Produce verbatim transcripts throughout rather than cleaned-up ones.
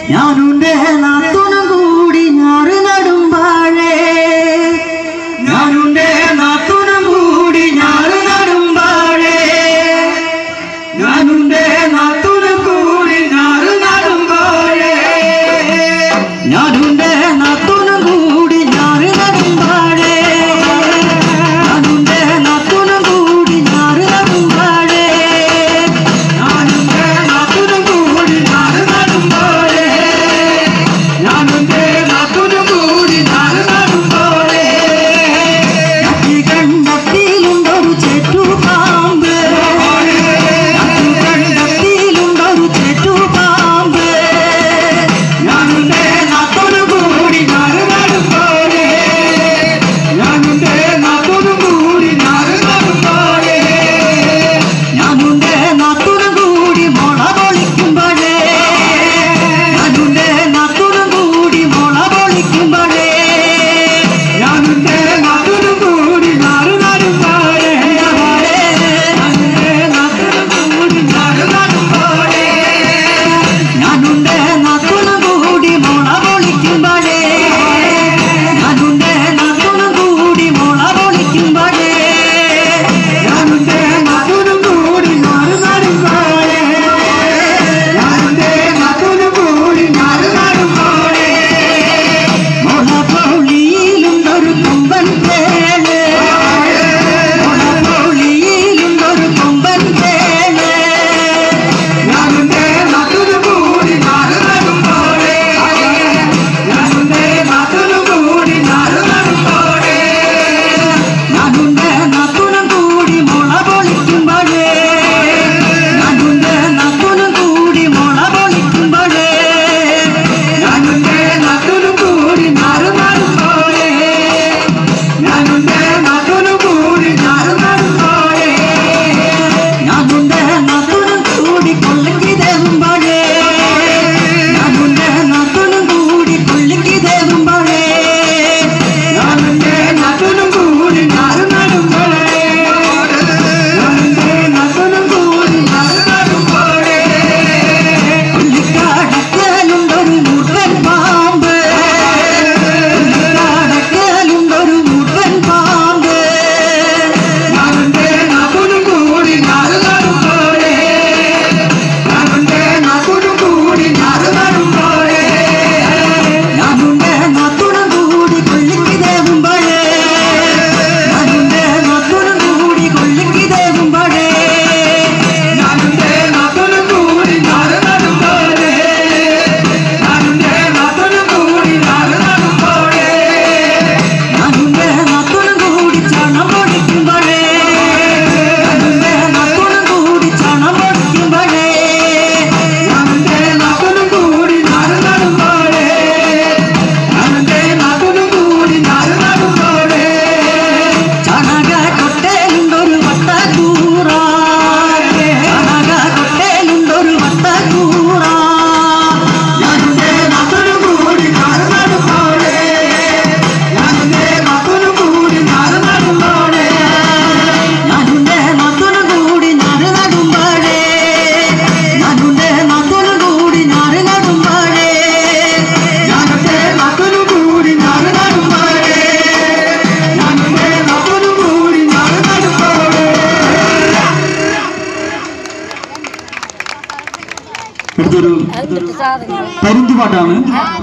ഞാനുണ്ടേ നാത്തുനും കൂടി ഞാറ് നടുമ്പാഴേ ഞാനുണ്ടേ നാത്തുനും കൂടി ഞാറ് നടുമ്പാഴേ ഞാനുണ്ടേ നാത്തുനും കൂടി ഞാറ് നടുമ്പാഴേ ഞാനുണ്ടേ നാത്തുനും കൂടി ഞാറ് നടുമ്പാഴേ ഞാനുണ്ടേ നാത്തുനും കൂടി ഞാറ് നടുമ്പാഴേ ഞാനുണ്ടേ നാത്തുനും കൂടി ഞാറ് നടുമ്പാഴേ ഞാനുണ്ടേ നാത്തുനും കൂടി ഞാറ് നടുമ്പാഴേ നക്കി കണ്ടത്തിലുണ്ടൊരു ചെറ്റുപാമ്പ് നക്കി കണ്ടത്തിലുണ്ടൊരു ചെറ്റുപാമ്പ് ഞാനുണ്ടേ നാത്തുനും കൂടി ഞാറ് നടുമ്പാഴേ ഞാനുണ്ടേ നാത്തുനും കൂടി ഞാറ് നടുമ്പാഴേ ഞാനുണ്ടേ നാത്തുനും കൂടി മുള പൊളിക്കുമ്പോഴേ ഞാനുണ്ടേ നാത്തുനും കൂടി മുള പൊളിക്കുമ്പോഴേ ഞാനുണ്ടേ നാത്തുനും കൂടി ഞാറ് നടുമ്പാഴേ ഞാനുണ്ടേ നാത്തുനും കൂടി ഞാറ് നടുമ്പാഴേ ഞാനുണ്ടേ നാത്തുനും കൂടി മുള പൊളിക്കുമ്പോഴേ ഞാനുണ്ടേ നാത്തുനും കൂടി മുള പൊളിക്കുമ്പോഴേ ഞാനുണ്ടേ നാത്തുനും കൂടി ഞാറ് നടുമ്പാഴേ ഞാനുണ്ടേ നാത്തുനും കൂടി ഞാറ് നടുമ്പാഴേ മുള പൊളിയിലുണ്ടൊരു കൊമ്പൻ തേന് മുള പൊളിയിലുണ്ടൊരു കൊമ്പൻ തേന് ഞാനുണ്ടേ നാത്തുനും കൂടി ഞാറ് നടുമ്പാഴേ ഞാനുണ്ടേ നാത്തുനും കൂടി ഞാറ് നടുമ്പാഴേ ഞാനുണ്ടേ നാത്തുനും കൂടി മുള പൊളിക്കുമ്പോഴേ ഞാനുണ്ടേ നാത്തുനും കൂടി മുള പൊളിക്കുമ്പോഴേ ഞാനുണ്ടേ നാത്തുനും കൂടി ഞാറ് നടുമ്പാഴേ ഞാനുണ്ടേ നാത്തുനും കൂടി ഞാറ് നടുമ്പാഴേ ഞാനുണ്ടേ നാത്തുനും കൂടി കൊള്ളിക്ക് തേവുമ്പോഴേ ഞാനുണ്ടേ നാത്തുനും കൂടി കൊള്ളിക്ക് തേവുമ്പോഴേ ഞാനുണ്ടേ നാത്തുനും കൂടി ഞാറ് നടുമ്പാഴേ ഞാനുണ്ടേ നാത്തുനും കൂടി ഞാറ് നടുമ്പാഴേ പുള്ളിക്കാടക്കലുണ്ടൊരു മുട്ടൻ പാമ്പ് പുള്ളിക്കാടക്കലുണ്ടൊരു മുട്ടൻ പാമ്പ് ഞാനുണ്ടേ നാത്തുനും കൂടി ഞാറ് നടുമ്പാഴേ ഞാനുണ്ടേ നാത്തുനും കൂടി ഞാറ് നടുമ്പാഴേ ഞാനുണ്ടേ നാത്തുനും കൂടി കൊള്ളിക്ക് തേവുമ്പോഴേ ഞാനുണ്ടേ നാത്തുനും കൂടി കൊള്ളിക്ക് തേവുമ്പോഴേ ഞാനുണ്ടേ നാത്തുനും കൂടി ഞാറ് നടുമ്പാഴേ ഞാനുണ്ടേ നാത്തുനും കൂടി ഞാറ് നടുമ്പാഴേ ഞാനുണ്ടേ നാത്തുനും കൂടി ചണം പൊടിക്കുമ്പോഴേ ഞാനുണ്ടേ നാത്തുനും കൂടി ചണം പൊടിക്കുമ്പോഴേ ഞാനുണ്ടേ നാത്തുനും കൂടി ഞാറ് നടുമ്പാഴേ ഞാനുണ്ടേ നാത്തുനും കൂടി ഞാറ് നടുമ്പാഴേ ചണക കൊട്ടയിലുണ്ടൊരു വട്ടക്കൂറ ചണക കൊട്ടയിലുണ്ടൊരു വട്ടക്കൂറ ഞാനുണ്ടേ നാത്തുനും കൂടി ഞാറ് നടുമ്പാഴേ ഞാനുണ്ടേ നാത്തുനും കൂടി ഞാറ് നടുമ്പാഴേ ഞാനുണ്ടേ നാത്തുനും കൂടി ഞാറ് നടുമ്പാഴേ ഞാനുണ്ടേ നാത്തുനും കൂടി ഞാറ് നടുമ്പാഴേ ഞാനുണ്ടേ നാത്തുനും കൂടി ഞാറ് നടുമ്പാഴേ ഞാനുണ്ടേ നാത്തുനും കൂടി ഞാറ് നടുമ്പാഴേ അടുത്തൊരു പരുന്തുപാട്ടാണ്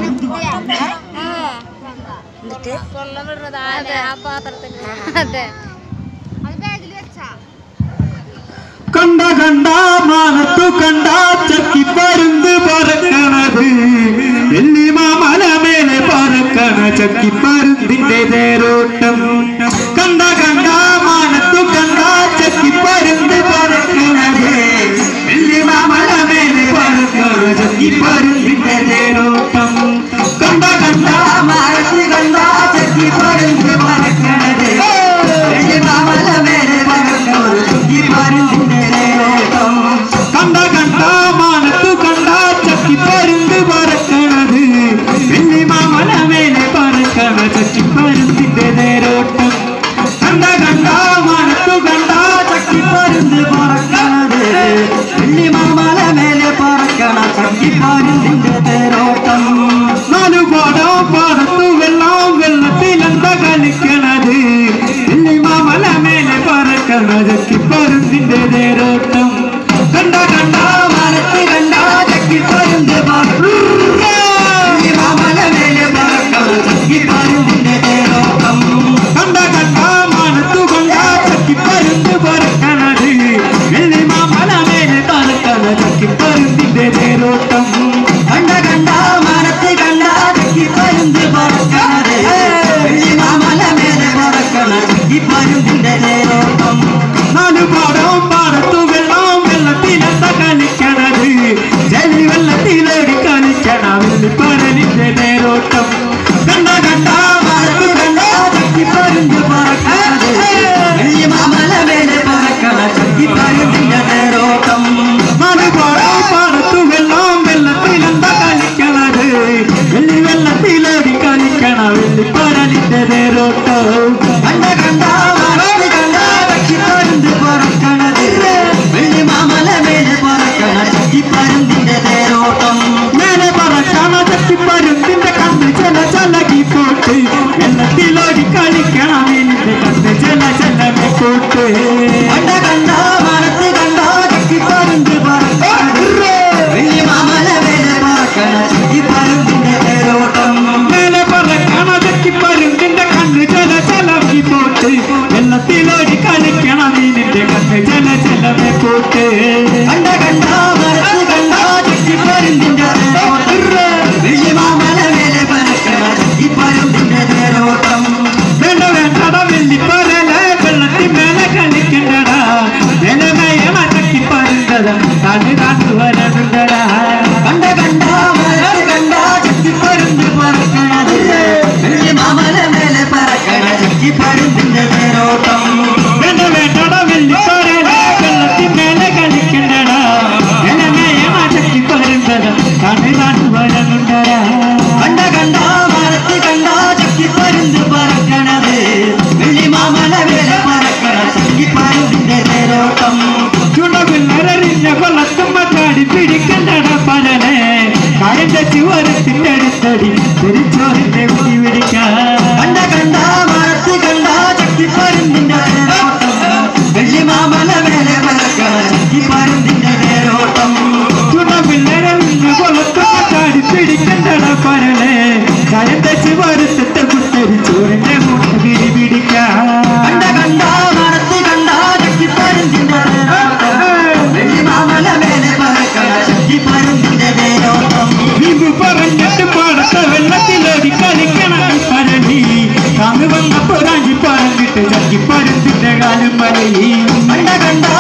കണ്ട കണ്ട മാനത്തു കണ്ട ചക്കി പരുന്ത് പറക്കണത് വെള്ളിമാമല മേലെ പറക്കണ ചക്കി പരുന്തിന്റെ തേരോട്ടം കണ്ട കണ്ട മാനത്തു കണ്ട ചക്കി പരുന്ത് പറക്കണത് വെള്ളിമാമല മേലെ പറക്കണ ചക്കി പരുന്തിന്റെ തേരോട്ടം കണ്ട കണ്ട മാനത്ത് കണ്ട ചക്കി പരുന്ത് പറക്കണത് വെള്ളിമാമല മേലെ പറക്കണ ചക്കി പരുന്തിന്റെ തേരോട്ടം കണ്ട കണ്ട മാനത്തു കണ്ട ചക്കി പരുന്ത് പറക്കണത് വെള്ളിമാമല മേലെ പറക്കണ ചക്കി പരുന്തിന്റെ തേരോട്ടം കണ്ട കണ്ട മാനത്തു കണ്ട ചക്കി പരുന്ത് പറക്കണത് വെള്ളിമാമല മേലെ പറക്കണ ചക്കി പരുന്തിന്റെ തേരോട്ടം വെള്ളിപ്പരലിന്റെ നേരോട്ടം കണ്ട കണ്ട മാനത്തു കണ്ട ചക്കിപ്പരുന്ത് പറക്കണത് വെള്ളിമാമല മേലെ പറക്കണ ചക്കിപ്പരുന്തിന്റെ നേരോട്ടം മറുപാടോ പാടത്തു വെള്ളം വെള്ളത്തിലെന്താ കളിക്കണത് വെള്ളി വെള്ളത്തിലോടി കളിക്കണ വെള്ളിപ്പരലിന്റെ നേരോട്ടം കണ്ട കണ്ട മാനത്തു കണ്ട ചക്കിപ്പരുന്ത് പറക്കണത് വെള്ളിമാമല മേലെ പറക്കണ ചക്കിപ്പരുന്തിന്റെ നേരോട്ടം മേലെ പറക്കണ ചക്കിപ്പരുന്തിന്റെ കണ്ണ് ചെല ചലകി പോട്ട് വെള്ളത്തിലോടി കളിക്കണ മീനിന്റെ കണ്ണ് ചെല ചെലവി പോട്ട് കണ്ട കണ്ട മാനത്ത് കണ്ട ചക്കിപ്പരുന്ത് പറക്കണത് വെള്ളിമാമല മേലെ പറക്കണ ചക്കിപ്പരുന്തിന്റെ നേരോട്ടം മേലെ പറക്കണ ചക്കിപ്പരുന്തിന്റെ കണ്ണ് ചെല ചലവി പോട്ട് വെള്ളത്തിലോടി കളിക്കണ മീനിന്റെ കണ്ണ് ചെല ചെലവി പോട്ട് കണ്ട കണ്ട മാനത്ത് കണ്ട ചക്കിപ്പരുന്തിന്റെ നേരോട്ടം വെള്ളിമാമല മേലെ പറക്കണ ചക്കിപ്പരുന്തിന്റെ നേരോട്ടം വേണ്ട വേണ്ടട വെള്ളിപ്പരലെ വെള്ളത്തിൽ മേലെ കളിക്കണ്ടടാ മേലെ മേയണ ചക്കിപ്പരുന്തട താഴെ താഴു വരണ്ടടാ കണ്ട കണ്ട മാനത്ത് കണ്ട ചക്കിപ്പരുന്ത് പറക്കണത് വെള്ളിമാമല മേലെ പറക്കണ ചക്കിപ്പരുന്തിന്റെ നേരോട്ടം വേണ്ട വേണ്ടട വെള്ളിപ്പരലെ വെള്ളത്തിൽ മേലെ കളിക്കണ്ടടാ മേലെ മേയണ ചക്കിപ്പരുന്തട താഴെ താഴു വരണ്ടടാ കണ്ട കണ്ട മാനത്ത് കണ്ട ചക്കിപ്പരുന്ത് പറക്കണത് വെള്ളിമാമല മേലെ പറക്കണ ചക്കിപ്പരുന്തിന്റെ നേരോട്ടം ചുണവില്ലറിഞ്ഞ കൊള്ളത്തുമ്പ ചാടി പിടിക്കണ്ടട പലനെ കായന്റെ ചുവരത്തിന്റെ അടുത്തടി തിരിച്ചോറിന്റെ മുടി പിടിക്കാൻ കണ്ട കണ്ട മാനത്ത് കണ്ട ചക്കിപ്പരുന്തിന്റെ നേരോട്ടം വെള്ളിമാമല മേലെ പറക്കണ ചക്കിപ്പരുന്തിന്റെ നേരോട്ടം ചുണവില്ലറിഞ്ഞ കൊള്ളത്തുമ്പ ചാടി പിടിക്കണ്ടട പലനെ കായന്റെ ചുവരത്തിന്റെ കുത്തരി ചോറിന്റെ മുട്ട പിടി പിടിക്കാൻ കണ്ട കണ്ട മാനത്ത് കണ്ട ചക്കിപ്പരുന്തിന്റെ നേരോട്ടം വെള്ളിമാമല മേലെ പറക്കണ ചക്കിപ്പരുന്തിന്റെ നേരോട്ടം വിഭു പറഞ്ഞിട്ട് പാടത്തെ വെള്ളത്തിലോടി കളിക്കണ പരലി കാമി വന്നപ്പോ രാജി പറഞ്ഞിട്ട് ചക്കിപ്പരുന്തിന്റെ കാലം മലയി കണ്ട കണ്ട